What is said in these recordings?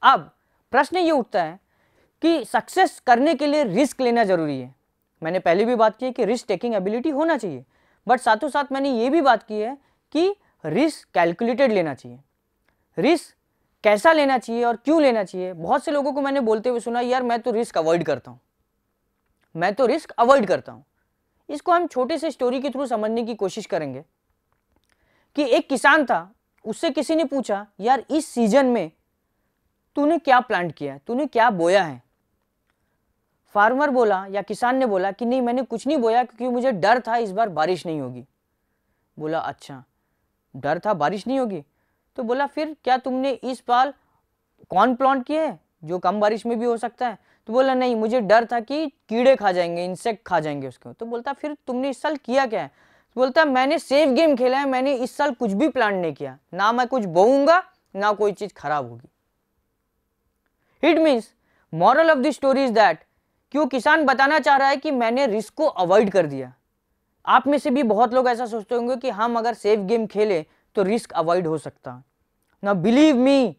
अब प्रश्न ये उठता है कि सक्सेस करने के लिए रिस्क लेना जरूरी है। मैंने पहले भी बात की है कि रिस्क टेकिंग एबिलिटी होना चाहिए, बट साथों साथ मैंने ये भी बात की है कि रिस्क कैलकुलेटेड लेना चाहिए। रिस्क कैसा लेना चाहिए और क्यों लेना चाहिए? बहुत से लोगों को मैंने बोलते हुए सुना, यार मैं तो रिस्क अवॉइड करता हूं, मैं तो रिस्क अवॉइड करता हूं। इसको हम छोटे से स्टोरी के थ्रू समझने की कोशिश करेंगे कि एक किसान था, उससे किसी ने पूछा, यार इस सीजन में तूने क्या प्लांट किया है, तूने क्या बोया है? फार्मर बोला या किसान ने बोला कि नहीं मैंने कुछ नहीं बोया क्योंकि मुझे डर था इस बार बारिश नहीं होगी। बोला अच्छा, डर था बारिश नहीं होगी, तो बोला फिर क्या तुमने इस बार कॉर्न प्लांट किए है जो कम बारिश में भी हो सकता है? तो बोला नहीं, मुझे डर था कि कीड़े खा जाएंगे, इंसेक्ट खा जाएंगे उसको। तो बोलता फिर तुमने इस साल किया क्या है? तो बोलता मैंने सेफ गेम खेला है, मैंने इस साल कुछ भी प्लांट नहीं किया, ना मैं कुछ बोऊंगा ना कोई चीज खराब होगी। It means moral of the story is that क्यों किसान बताना चाह रहा है कि मैंने रिस्क को अवॉइड कर दिया। आप में से भी बहुत लोग ऐसा सोचते होंगे कि हम अगर सेफ गेम खेले तो रिस्क अवॉइड हो सकता। Now believe me,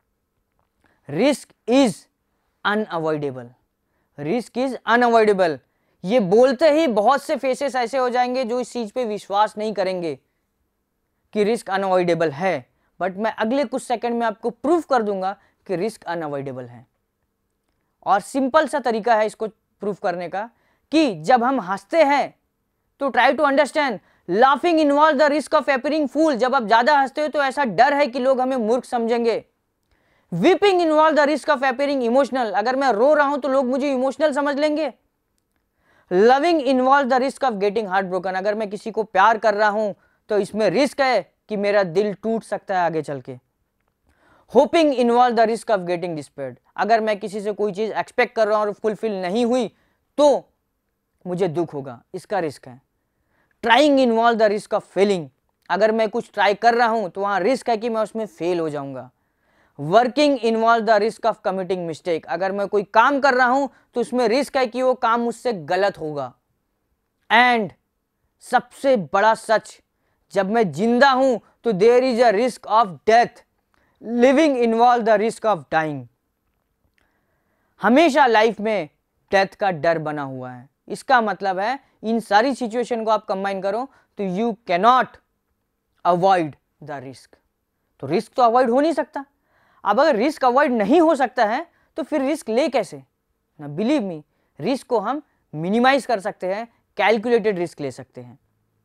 risk is unavoidable, risk is unavoidable. ये बोलते ही बहुत से फेसेस ऐसे हो जाएंगे जो इस चीज पे विश्वास नहीं करेंगे कि रिस्क अनअवॉइडेबल है, बट मैं अगले कुछ सेकंड में आपको प्रूव कर दूंगा कि रिस्क अनअवॉइडेबल है। और सिंपल सा तरीका है इसको प्रूफ करने का कि जब हम हंसते हैं तो try to understand laughing involve the risk of appearing fool. जब आप ज्यादा हंसते हो तो ऐसा डर है कि लोग हमें मूर्ख समझेंगे। Weeping involve the risk of appearing emotional, अगर मैं रो रहा हूं तो लोग मुझे इमोशनल समझ लेंगे। Loving involve the risk of getting heart broken, अगर मैं किसी को प्यार कर रहा हूं तो इसमें रिस्क है कि मेरा दिल टूट सकता है आगे चल के। Hoping involve the risk of getting despaired, अगर मैं किसी से कोई चीज एक्सपेक्ट कर रहा हूं और फुलफिल नहीं हुई तो मुझे दुख होगा, इसका रिस्क है। Trying involve the risk of failing, अगर मैं कुछ ट्राई कर रहा हूं तो वहां रिस्क है कि मैं उसमें फेल हो जाऊंगा। Working involve the risk of committing mistake, अगर मैं कोई काम कर रहा हूं तो उसमें रिस्क है कि वो काम मुझसे गलत होगा। एंड सबसे बड़ा सच, जब मैं जिंदा हूं तो there is a risk of death. Living involve the risk of dying, हमेशा लाइफ में डेथ का डर बना हुआ है। इसका मतलब है इन सारी सिचुएशन को आप कंबाइन करो तो you cannot avoid the risk. तो रिस्क तो अवॉइड हो नहीं सकता। अब अगर रिस्क अवॉइड नहीं हो सकता है तो फिर रिस्क ले कैसे? ना बिलीव मी, रिस्क को हम मिनिमाइज कर सकते हैं, कैलकुलेटेड रिस्क ले सकते हैं।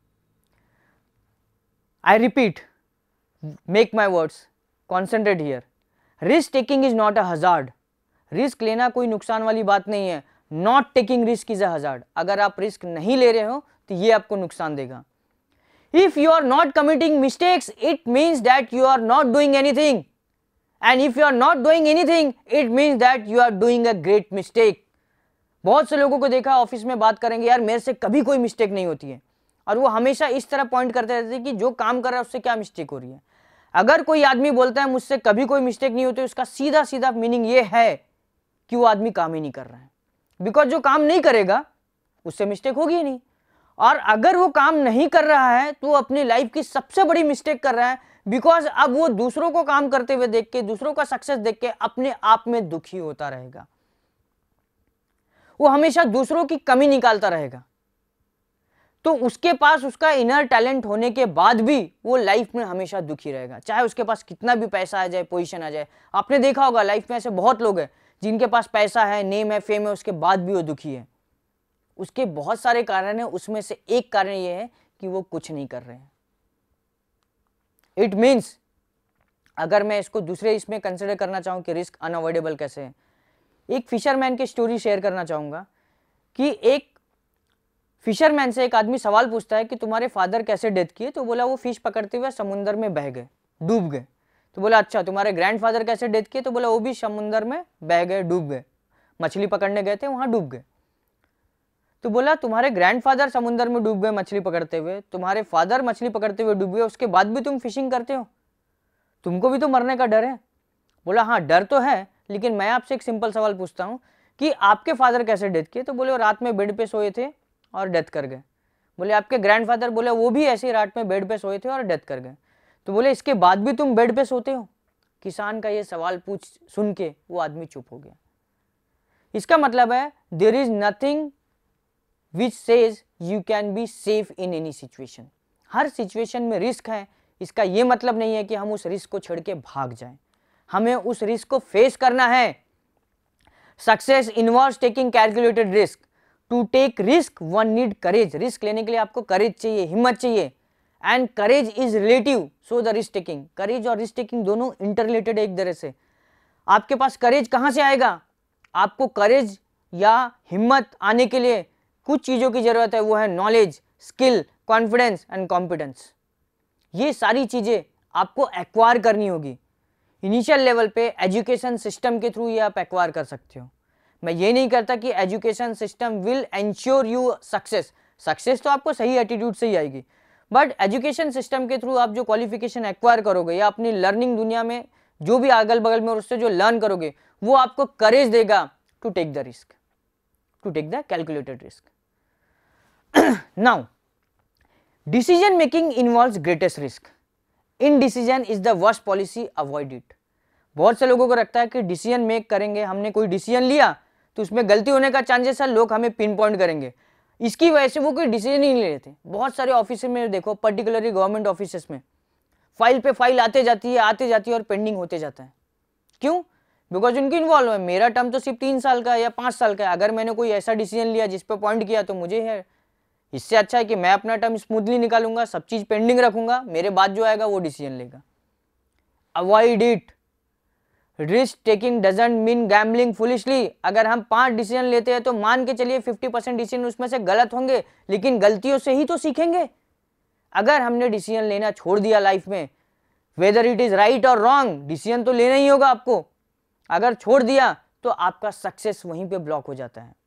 I repeat, make my words, concentrate here. Risk taking is not a hazard, risk लेना कोई नुकसान वाली बात नहीं है। Not taking risk is a hazard, अगर आप रिस्क नहीं ले रहे हो तो ये आपको नुकसान देगा। If you are not committing mistakes it means that you are not doing anything, and if you are not doing anything it means that you are doing a great mistake. बहुत से लोगों को देखा ऑफिस में बात करेंगे, यार मेरे से कभी कोई मिस्टेक नहीं होती है, और वो हमेशा इस तरह पॉइंट करते रहते हैं कि जो काम कर रहा है उससे क्या मिस्टेक हो रही है। अगर कोई आदमी बोलता है मुझसे कभी कोई मिस्टेक नहीं होती, उसका सीधा सीधा मीनिंग ये है कि वो आदमी काम ही नहीं कर रहा है। बिकॉज जो काम नहीं करेगा उससे मिस्टेक होगी ही नहीं, और अगर वो काम नहीं कर रहा है तो वो अपनी लाइफ की सबसे बड़ी मिस्टेक कर रहा है। बिकॉज अब वो दूसरों को काम करते हुए देख के, दूसरों का सक्सेस देख के अपने आप में दुखी होता रहेगा। वो हमेशा दूसरों की कमी निकालता रहेगा, तो उसके पास उसका इनर टैलेंट होने के बाद भी वो लाइफ में हमेशा दुखी रहेगा, चाहे उसके पास कितना भी पैसा आ जाए, पोजीशन आ जाए। आपने देखा होगा लाइफ में ऐसे बहुत लोग हैं जिनके पास पैसा है, नेम है, फेम है, उसके बाद भी वो दुखी है। उसके बहुत सारे कारण हैं, उसमें से एक कारण ये है कि वो कुछ नहीं कर रहे हैं। इट मीन्स अगर मैं इसको दूसरे इसमें कंसिडर करना चाहूं कि रिस्क अनअवॉइडेबल कैसे है, एक फिशरमैन की स्टोरी शेयर करना चाहूंगा कि एक फिशरमैन से एक आदमी सवाल पूछता है कि तुम्हारे फादर कैसे डेथ किए? तो बोला वो फिश पकड़ते हुए समुद्र में बह गए, डूब गए। तो बोला अच्छा, तुम्हारे ग्रैंडफादर कैसे डेथ किए? तो बोला वो भी समुद्र में बह गए, डूब गए, मछली पकड़ने गए थे वहां डूब गए। तो बोला तुम्हारे ग्रैंडफादर समुद्र में डूब गए मछली पकड़ते हुए, तुम्हारे फादर मछली पकड़ते हुए डूब गए, उसके बाद भी तुम फिशिंग करते हो, तुमको भी तो मरने का डर है। बोला हाँ डर तो है, लेकिन मैं आपसे एक सिंपल सवाल पूछता हूँ कि आपके फादर कैसे डेथ किए? तो बोले वो रात में बेड पे सोए थे और डेथ कर गए। बोले आपके ग्रैंडफादर? बोले वो भी ऐसे ही रात में बेड पे सोए थे और डेथ कर गए। तो बोले इसके बाद भी तुम बेड पे सोते हो? किसान का ये सवाल पूछ सुन के वो आदमी चुप हो गया। इसका मतलब है there is nothing which says you can be safe in any situation. हर सिचुएशन में रिस्क है, इसका ये मतलब नहीं है कि हम उस रिस्क को छोड़ के भाग जाएं, हमें उस रिस्क को फेस करना है। Success involves taking calculated risk. To take risk one need courage. Risk लेने के लिए आपको करेज चाहिए, हिम्मत चाहिए। And courage is relative, so the risk taking. Courage और रिस्क टेकिंग दोनों इंटररिलेटेड है एक तरह से। आपके पास करेज कहां से आएगा? आपको करेज या हिम्मत आने के लिए कुछ चीजों की जरूरत है, वो है knowledge, skill, confidence and competence. ये सारी चीजें आपको एक्वायर करनी होगी। इनिशियल लेवल पे एजुकेशन सिस्टम के थ्रू ये आप एक्वायर कर सकते हो। मैं ये नहीं कहता कि education system will ensure you success. Success तो आपको सही एटीट्यूड से ही आएगी, बट एजुकेशन सिस्टम के थ्रू आप जो क्वालिफिकेशन एक्वायर करोगे या अपनी लर्निंग दुनिया में जो भी अगल बगल में और उससे जो लर्न करोगे, वो आपको करेज देगा to take the risk, to take the calculated risk. Now decision making involves greatest risk. Indecision is the worst policy, avoid it. बहुत से लोगों को लगता है कि डिसीजन मेक करेंगे, हमने कोई डिसीजन लिया तो उसमें गलती होने का चांसेस है, लोग हमें पिन पॉइंट करेंगे, इसकी वजह से वो कोई डिसीजन ही नहीं लेते। बहुत सारे ऑफिस में देखो, पर्टिकुलरली गवर्नमेंट ऑफिस में फाइल पे फाइल आते जाती है और पेंडिंग होते जाता है। क्यों? बिकॉज उनकी इन्वॉल्व है। मेरा टर्म तो सिर्फ 3 साल का है या 5 साल का है, अगर मैंने कोई ऐसा डिसीजन लिया जिस पे पॉइंट किया तो मुझे है, इससे अच्छा है कि मैं अपना टर्म स्मूथली निकालूंगा, सब चीज पेंडिंग रखूंगा, मेरे बाद जो आएगा वो डिसीजन लेगा। Avoid it. Risk taking doesn't mean gambling foolishly. अगर हम 5 डिसीजन लेते हैं तो मान के चलिए 50% डिसीजन उसमें से गलत होंगे, लेकिन गलतियों से ही तो सीखेंगे। अगर हमने डिसीजन लेना छोड़ दिया लाइफ में, वेदर इट इज राइट और रॉन्ग, डिसीजन तो लेना ही होगा आपको। अगर छोड़ दिया तो आपका सक्सेस वहीं पे ब्लॉक हो जाता है।